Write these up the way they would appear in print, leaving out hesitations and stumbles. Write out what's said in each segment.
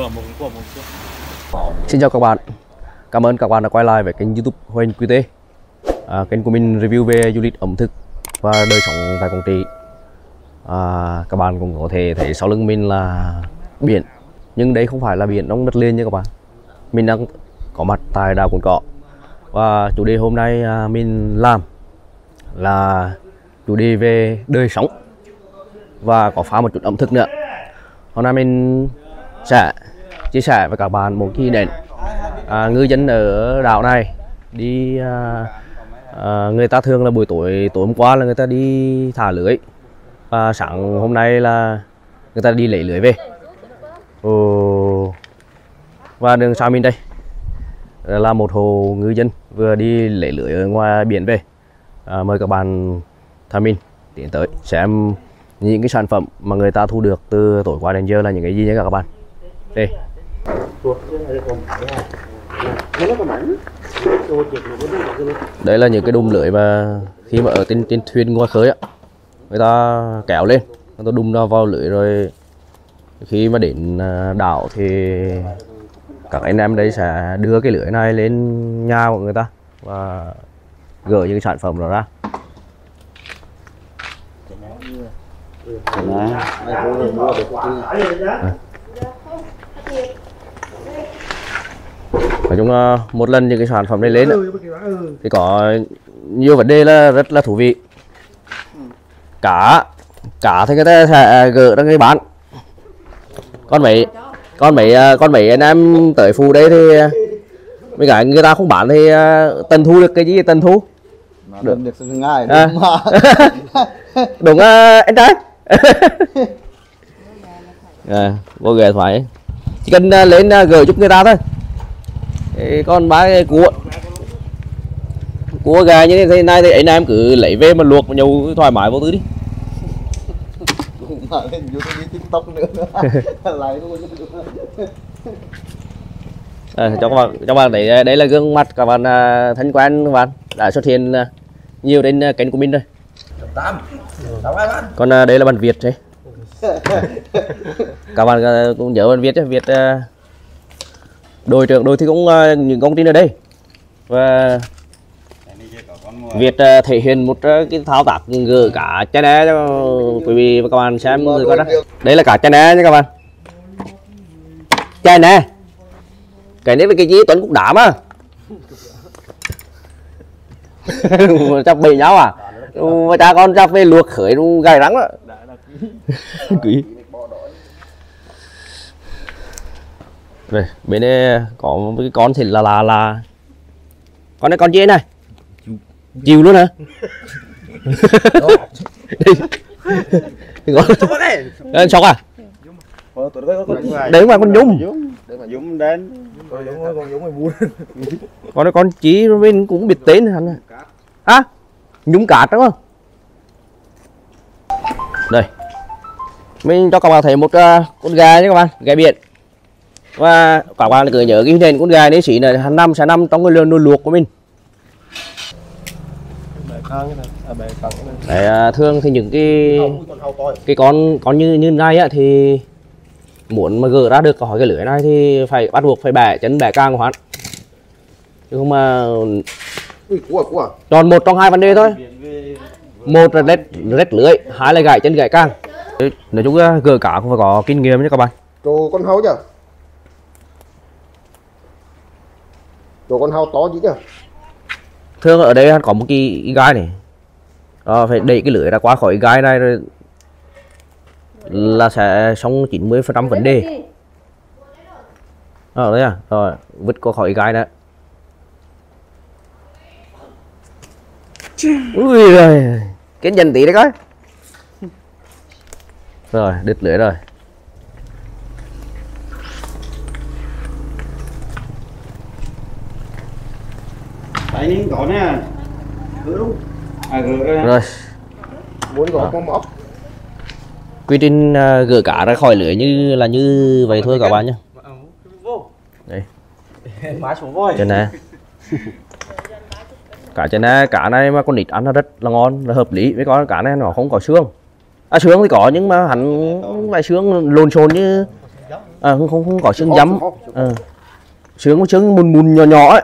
Xin chào các bạn, cảm ơn các bạn đã quay lại với kênh YouTube Huỳnh QT. Kênh của mình review về du lịch ẩm thực và đời sống tại Quảng Trị. Các bạn cũng có thể thấy sau lưng mình là biển, nhưng đây không phải là biển trong đất liền nha các bạn. Mình đang có mặt tại đảo Cồn Cỏ và chủ đề hôm nay mình làm là chủ đề về đời sống và có pha một chút ẩm thực nữa. Hôm nay mình sẽ chia sẻ với các bạn một khi đến ngư dân ở đảo này đi người ta thường là buổi tối hôm qua là người ta đi thả lưới và sáng hôm nay là người ta đi lấy lưới về. Và đường sau mình đây là một hồ ngư dân vừa đi lấy lưới ở ngoài biển về. Mời các bạn theo mình tiến tới xem những cái sản phẩm mà người ta thu được từ tối qua đến giờ là những cái gì nhé các bạn. Đây. Đây là những cái đùm lưới mà khi mà ở trên thuyền ngoài khơi á, người ta kéo lên, người ta đùm nó vào lưới rồi khi mà đến đảo thì các anh em đây sẽ đưa cái lưới này lên nhà của người ta và gửi những cái sản phẩm đó ra. Nói chung một lần những cái sản phẩm này lên thì có nhiều vấn đề là rất là thú vị. Cá thì người ta sẽ gỡ ra người bán. Còn mấy anh em tới phù đây thì mấy cái người ta không bán thì tần thu được cái gì tần thu được ngay đúng anh trai. Vô ghề thoải chỉ cần lên gửi giúp người ta thôi. Còn ba cái cua gà như thế này thì anh em cứ lấy về mà luộc nhau thoải mái vô tư đi. Cho các bạn thấy đây là gương mặt các bạn thân quen các bạn đã xuất hiện nhiều trên kênh của mình rồi. Còn đây là bạn Việt đấy. Các bạn cũng nhớ bạn Việt chứ, Việt đội trưởng đội thi cũng những công trình ở đây và Việt thể hiện một cái thao tác gỡ cả chai né cho quý vị và các bạn xem người coi đó. Đây là cả chai né nha các bạn. Chai né cái này là cái gì Tuấn cũng đám á. Chắc bị nhau à, mà cha con chắc về luộc khởi gầy rắn đó. Quý. Đây bên đây có một cái con thì là con này con gì này chiều luôn hả? Đây sọc à? Đấy mà con nhung. Con này con chí bên cũng biết tên hả? Hả? Nhung cát đúng không? Đây mình cho các bạn thấy một con gà nhé các bạn, gà biển. Và các bạn cứ nhớ cái nền con gà này chỉ là hàng năm sẽ nằm trong cái lươn nuôi luộc của mình. Đấy, thường thì những cái con như này á thì muốn mà gỡ ra được khỏi cái lưới này thì phải bắt buộc phải bẻ chân bẻ càng của hắn, chứ không mà còn một trong hai vấn đề thôi, một là rết lưới, hai là gãy chân gãy càng. Nói chung gỡ cá cũng phải có kinh nghiệm nhé các bạn. Chỗ con hấu chưa? Chỗ con hấu to chứ chưa? Thường ở đây có một cái gai này, phải đẩy cái lưới ra qua khỏi gai này rồi là sẽ xong 90% vấn đề. Đấy à, rồi vứt qua khỏi gai đó. Ui rồi, kiên nhẫn tí đấy coi. Rồi đứt lưới rồi. Đấy có nè. Rồi. Muốn có con móc. Quy trình gỡ cá ra khỏi lưới như vậy thôi các bạn nhé. Đây. Trên này. Cá này mà con nít ăn nó rất là ngon, là hợp lý. Với con cá này nó không có xương. Xương thì có nhưng mà hắn lại xương lồn xồn như không có xương giấm. Xương mùn nhỏ nhỏ ấy.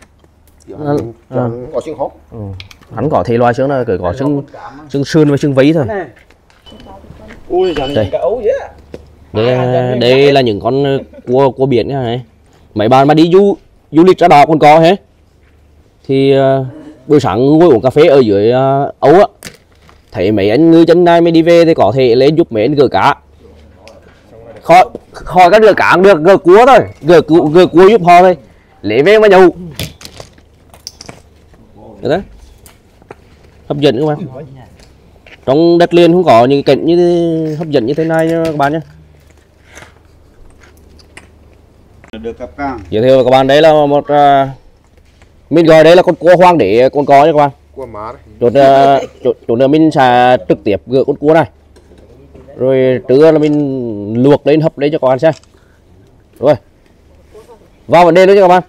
Có xương hốc. Hắn có thể loài xương là có xương sườn và xương vấy thôi. Đây là những con cua biển này. Mấy bạn mà đi du lịch ra đò Cồn Cỏ hết thì buổi sáng ngồi uống cà phê ở dưới ấu á, thấy mấy anh ngư dân này mới đi về thì có thể lên giúp mấy anh gỡ cá. Khỏi các gỡ cá cũng được, gỡ cua thôi, gỡ cua giúp họ thôi, lấy về mà nhậu. Đấy, hấp dẫn các bạn. Trong đất liền không có những cảnh như hấp dẫn như thế này nha các bạn nhé. Được cặp càng. Giới thiệu các bạn, đấy là một mình gọi đây là con cua hoang đế Cồn Cỏ nha các bạn. Cua má đấy. Chỗ nữa mình sẽ trực tiếp gỡ con cua này, rồi trưa là mình luộc lên hấp lên cho các bạn xem. Rồi vào vấn đề nữa cho các bạn.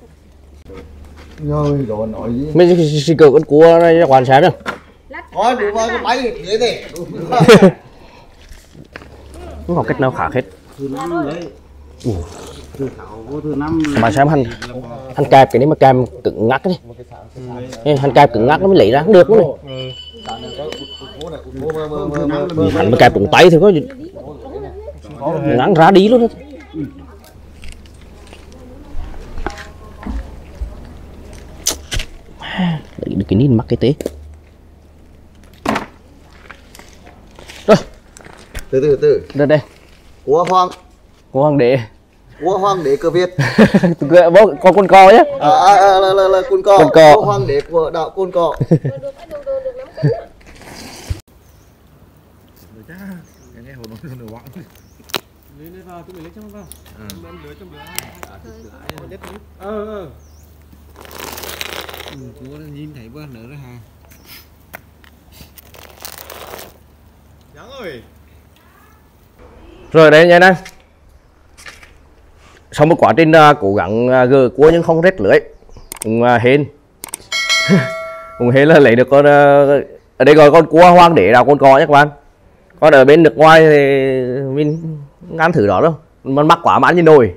Rồi nói gì? Mình sẽ gỡ con cua này cho các bạn xem nhá. Thôi đủ vào cái bay thế này. Không có cách nào khác hết. Thứ 5 đấy. Thứ 6 vô thứ 5. Mà xem hành kẹp cái này mà kẹp cứng ngắc đi. Hành kẹp cứng ngắc nó mới lấy ra không được nữa. Hành mà kẹp trúng tay thì có ngắn ra đi luôn. Đấy, được cái nín mắc cái tế. Rồi. Từ. Đây. Cua Hoàng đế. Cua hoàng đế cơ Việt. Con Cồn Cỏ nhé. Là Cồn Cỏ. Cua hoàng đế của đạo Cồn Cỏ. Chú nhìn thấy bữa nữa rồi hả? Rồi đây nha anh em. Sau một quá trình cố gắng gỡ cua nhưng không rết lưới, hên là lấy được con ở đây gọi con cua hoang đế đảo Cồn Cỏ nhé các bạn. Còn ở bên nước ngoài thì mình ăn thử đó đâu,มันmắc quá mà ăn như nồi.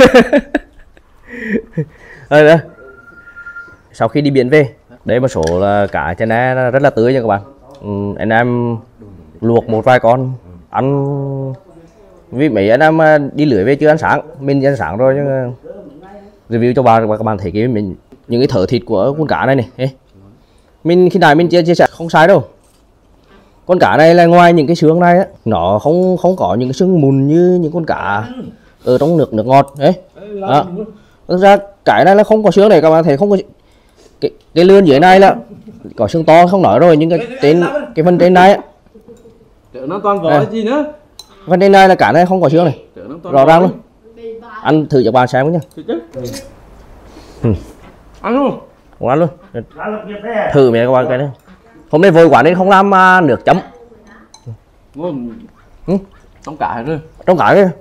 Đây. Sau khi đi biển về, đây một số là cá trên này rất là tươi nha các bạn. Anh em luộc một vài con ăn, vì mấy anh em đi lưới về chưa ăn sáng, mình ăn sáng rồi nhưng review cho các bạn thấy cái mình những cái thớ thịt của con cá này này. Mình khi nào mình chia sẻ không sai đâu. Con cá này là ngoài những cái xương này á, nó không có những cái xương mùn như những con cá ở trong nước ngọt đấy. Đó. Thực ra cái này là không có xương này, các bạn thấy không có cái lươn dưới này là có xương to không nói rồi, nhưng cái phần trên này á, nó toàn vỏ gì nữa. phần trên này là cả này không có xương này, rõ ràng luôn. Ăn thử cho bạn xem nhá. Ăn luôn. Không ăn luôn. Thử mẹ các bạn cái này. Hôm nay vội quá nên không làm nước chấm. Trong cả rồi. Trong cả kia.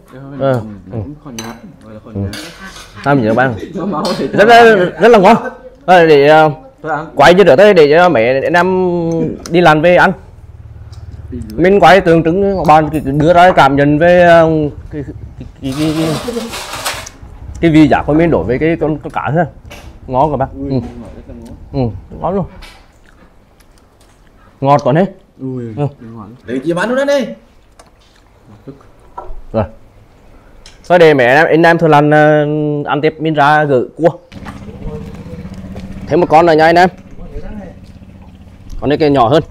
Làm gì các bạn? Rất là ngon. Để quay cho được tới để cho mẹ anh em đi làm về ăn. Mình quay tượng trưng các bạn đưa ra cảm nhận về cái vị giác của mình đối với cái con cá thôi. Ngon các bạn. Ngon luôn. Ngọt còn hết. Để chị bán luôn đây. Rồi. Thôi để mẹ anh em thường làm ăn tiếp mình ra gỡ cua. Thêm một con nữa nha anh em. Con này cái nhỏ hơn.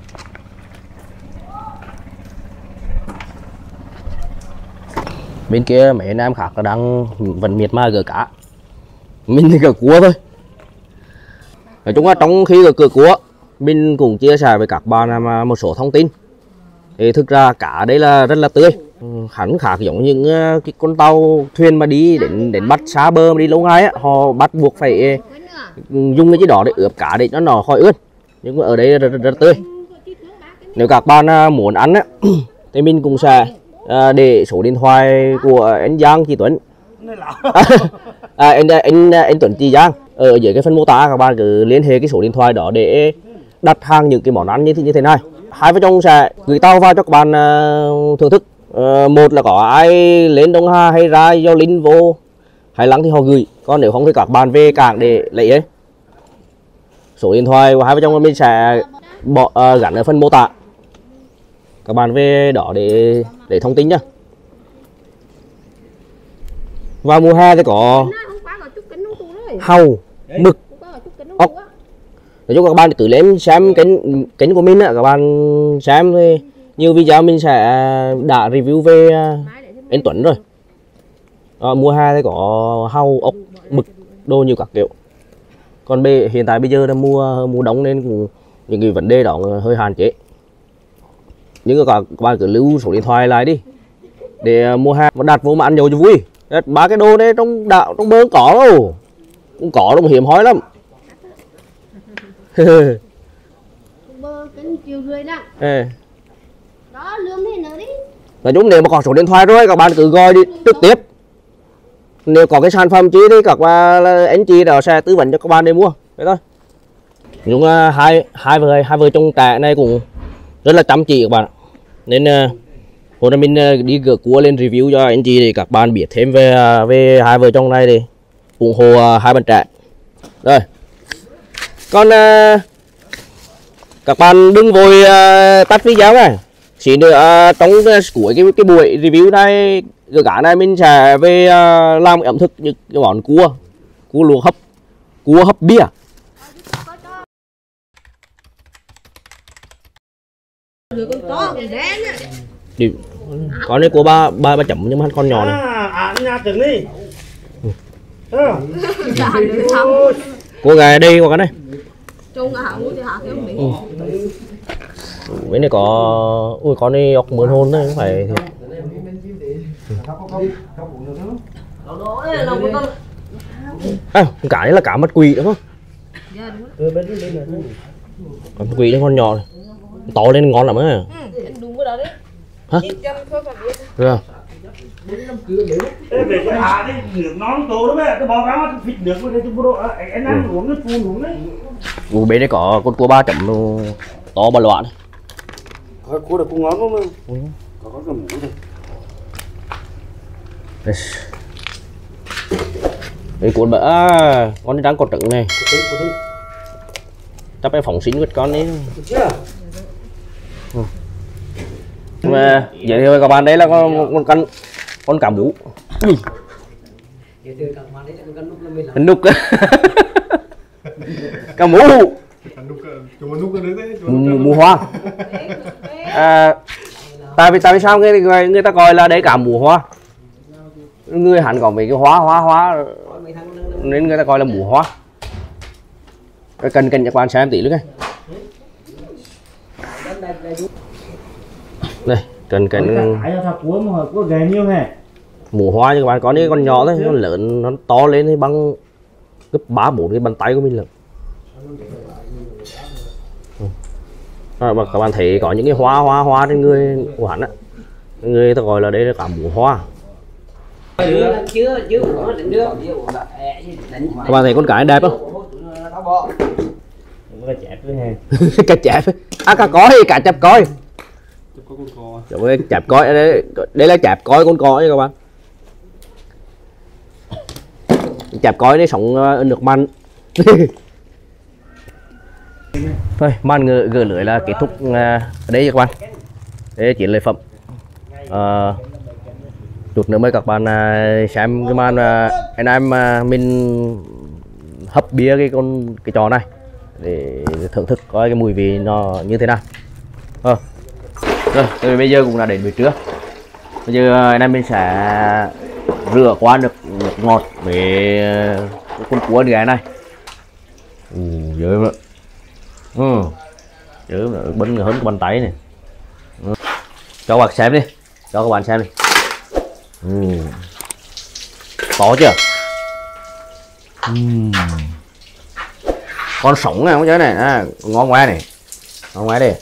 Bên kia mấy anh em khác là đang vẫn miệt mài gỡ cá. Mình thì gỡ cua thôi. Nói chung là trong khi gỡ cua, mình cũng chia sẻ với các bạn một số thông tin. Thì thực ra cá đây là rất là tươi. Hẳn khác giống những cái con tàu thuyền mà đi đến bắt xa bờ mà đi lâu ngày á, họ bắt buộc phải dùng cái gì đó để ướp cá để cho nó khỏi ướt. Nhưng mà ở đây rất tươi. Nếu các bạn muốn ăn á thì mình cũng sẽ để số điện thoại của anh Giang, chị Tuấn. Anh Tuấn, chị Giang ở dưới cái phần mô tả, các bạn cứ liên hệ cái số điện thoại đó để đặt hàng những cái món ăn như thế này. Hai vợ chồng sẽ gửi tàu vào cho các bạn thưởng thức một là có ai lên Đông Hà hay ra do Linh vô Hải Lăng thì họ gửi, còn nếu không thì các bạn về cảng để lấy ấy. Số điện thoại của hai vợ chồng mình sẽ gắn ở phần mô tả, các bạn về đó để thông tin nhá. Vào mùa hè thì có hàu, mực, ốc. Nói chung các bạn tự lên xem kênh của mình á, các bạn xem thì nhiều video mình sẽ đã review về anh Tuấn rồi. Mùa hè thì có hàu, ốc, mực, đồ nhiều các kiểu. Còn hiện tại bây giờ là mùa đông nên cũng những cái vấn đề đó hơi hạn chế. Nhưng các bạn cứ lưu số điện thoại lại đi để mùa hè mà đặt vô mà ăn nhiều cho vui. Ba cái đồ đấy trong bờ không có đâu, cũng có đâu mà hiếm hoi lắm. Bơ cái chiều rưỡi đó. Đó lương thế nữa đi. Nói chung nếu mà có số điện thoại rồi các bạn cứ gọi đi trực tiếp. Nếu có cái sản phẩm chi thì các anh chị đó sẽ tư vấn cho các bạn để mua. Thế thôi. Nhưng hai vợ chồng trẻ này cũng rất là chăm chỉ các bạn. Nên hôm nay mình đi gỡ cua lên review cho anh chị để các bạn biết thêm về hai vợ chồng này để ủng hộ hai bạn trẻ. Rồi. Còn các bạn đừng vội tắt video này. Chỉ nữa trong cuối cái buổi review này gỡ cá này mình sẽ về làm ẩm thực những cái món cua luộc hấp, cua hấp bia. Con này của ba chấm nhưng mà con nhỏ này. Nhà trứng đi. Cô gái đây qua cái này. Bên này có ui con này ốc mướn hôn đấy, không phải thì... Cá này là cá mắt quỷ đúng không? Con quỷ đấy, con nhỏ này. To lên ngon lắm á. Hả? Được. Về cái hạ đi, nước nón tổ đó cái bò cá nó thịt được với cái bộ anh ăn uống nó phun uống đấy. Bên đây có con cua ba chấm to ba loạn. Cua được cũng ngon không? Có cái mũ thôi. Đây cuốn bữa con đi đang có trứng này. Chắc phải phỏng xính với con ấy. Mà vậy thôi các bạn, đấy là con cá mú. Con núc. Cá mú. Mù hoa. Tại vì sao người ta gọi là đấy cá mù hoa. Người hẳn có mấy cái hoa nên người ta gọi là mù hoa. Cần các bạn xem tí nữa này. Đây, cần mù hoa cho các bạn, có những con nhỏ thôi, con lớn nó to lên thì bằng gấp 3-4 cái bàn tay của mình lận. Mà các bạn thấy có những cái hoa trên người của hắn á, người ta gọi là đây là cả mù hoa. Các bạn thấy con cá đẹp không? Cá chép. Cá cói, cá chép cói. Chẹp cói đây là chẹp cói con cói nha các bạn. Chẹp cói đấy sống nước mặn. Thôi màn gỡ lưới là kết thúc ở đây các bạn. Đây chỉ lợi phẩm. Chút nữa mời các bạn xem cái màn anh em mình hấp bia cái trò này để thưởng thức coi cái mùi vị nó như thế nào. Rồi bây giờ cũng là đến buổi trưa. Bây giờ anh em mình sẽ rửa qua nước ngọt với con cua gái này. Dữ lắm. Dữ lắm, bánh hơn cái bàn tay này. Cho các bạn xem đi. Cho các bạn xem đi. To chưa? Con sống này không chơi này, ngon quá này. Ngon quá đi.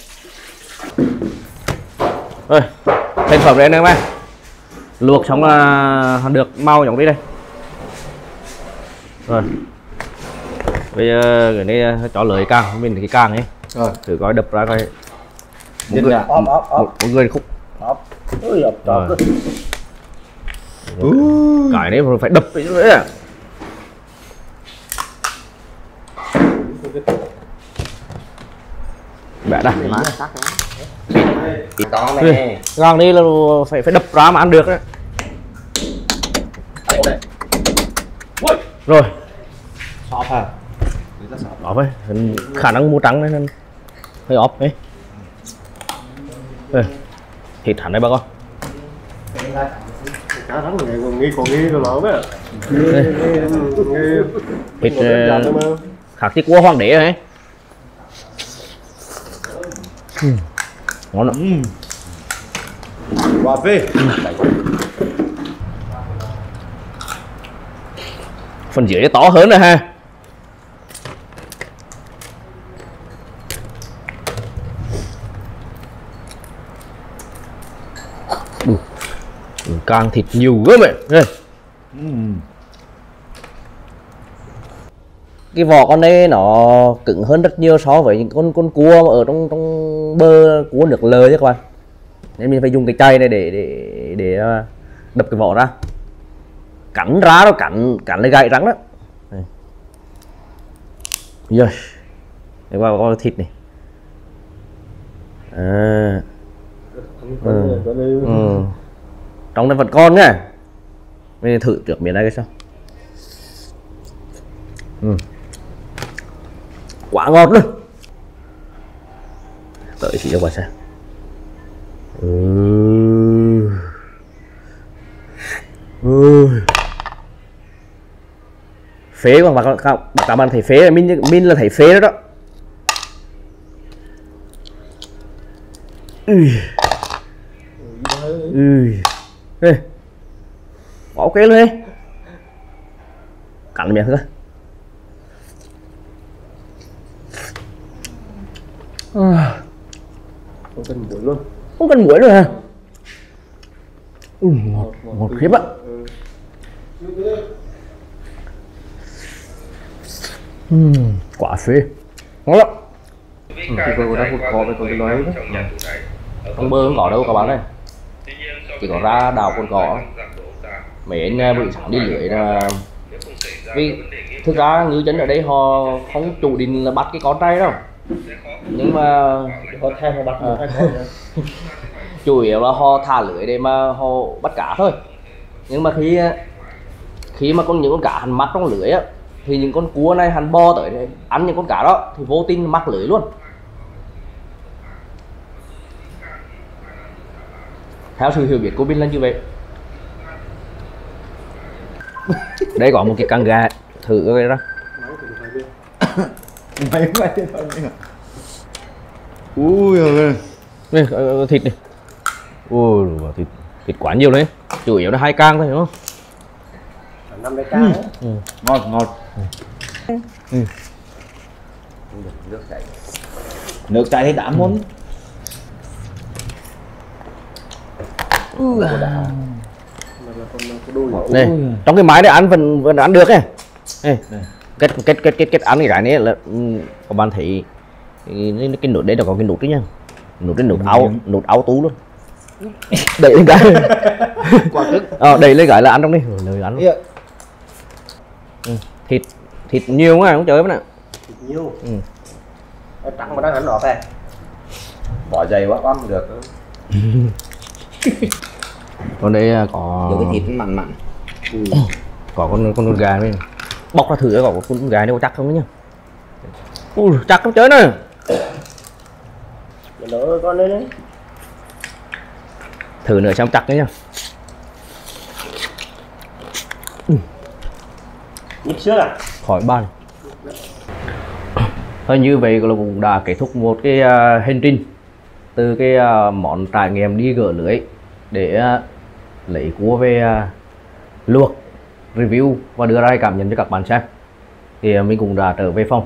Rồi, thành phẩm đây nè các bạn. Luộc xong là được mau giống đi đây. Rồi. Bây giờ cái này cho lưới càng, mình cái càng ấy. Rồi, thử coi đập ra coi. Một người khúc. Rồi. Cái đấy phải đập đấy à. Bẻ ra. Ngon đi là phải đập ra mà ăn được đấy. Rồi. Sọp hả? Đó vậy. Khả năng mua trắng nên hơi óp đấy. Thịt hẳn đây bà con. Thịt khác tí cua hoàng đế ấy. Ngon lắm. Quả phê. Phần dưới to hơn rồi ha. Càng thịt nhiều quá mẹ. Đây. Cái vỏ con đây nó cứng hơn rất nhiều so với những con cua mà ở trong bơ cua nước lờ chứ các bạn. Nên mình phải dùng cái chày này để đập cái vỏ ra. Cắn ra nó cắn lấy gậy rắn đó. Đây. Yes. Để qua coi thịt này. Trong này vẫn con nhá. Mình thử trước miếng này cái sao. Quá ngọt luôn. Đợi chị cho qua xem. Phế mà các bạn thấy phế là mình là thấy phế đó đó. Ok luôn đi. Cắn miệng thôi. Không cần muối luôn. Không cần muối luôn hả? Ngọt khiếp á. Quả phê. Ngon lắm. Thì vừa đã hụt khó với con cái nói đó. Không bơ không có đâu các bạn ơi. Chỉ có ra đào con cỏ. Mấy anh buổi sáng đi lưới là vì thực ra ngư dân ở đây họ không chủ định là bắt cái con trai đâu, nhưng mà Có thêm họ bắt hai con nữa. chủ yếu là họ thả lưới để mà họ bắt cá thôi. Nhưng mà khi mà những con cá hắn mắc trong lưới á, thì những con cua này hắn bo tới đây ăn những con cá đó thì vô tình mắc lưới luôn. Theo sự hiểu biết của mình là như vậy. Đây có một cái con gà, thử cái đó. Mày ui rồi. Đây, thịt này. Ôi, thịt quá nhiều đấy. Chủ yếu là 2 càng thôi đúng không? 5 cái càng. Ngọt. Nước chảy thì đã muốn. Đây, trong cái máy này ăn vẫn ăn được ấy. Đây. Kết ăn cái này là các bạn thấy cái nút đấy là có cái nút đấy nha. Nút đấy nút áo tú luôn. Đẩy lên cái. Quả cứng. Đẩy lên cái là ăn trong đây. Lời ăn. Thịt nhiều quá không chơi với nè. Thịt nhiều. Trắng mà đang ăn đỏ này. Bỏ dày quá ăn được. Còn đây có cái thịt mặn mặn. Có con gà đây. Bóc ra thử có con gà này có chắc không nhá. Chắc không chơi nữa. Đỡ con đấy đấy. Thử nữa xem chắc đấy nha. Ít trước à? Khỏi bàn. Thôi như vậy là cũng đã kết thúc một cái hành trình từ cái món trải nghiệm đi gỡ lưới để lấy cua về luộc, review và đưa ra cảm nhận cho các bạn xem. Thì mình cũng đã trở về phòng.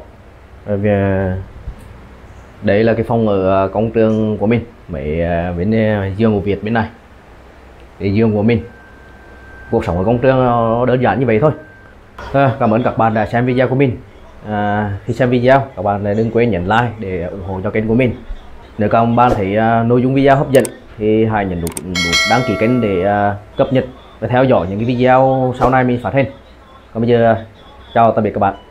Đây là cái phòng ở công trường của mình, mấy bên giường của Việt bên này. Cái giường của mình. Cuộc sống ở công trường nó đơn giản như vậy thôi. Cảm ơn các bạn đã xem video của mình. Khi xem video các bạn đừng quên nhấn like để ủng hộ cho kênh của mình. Nếu các bạn thấy nội dung video hấp dẫn thì hãy nhấn nút đăng ký kênh để cập nhật và theo dõi những cái video sau này mình phát hành. Còn bây giờ chào tạm biệt các bạn.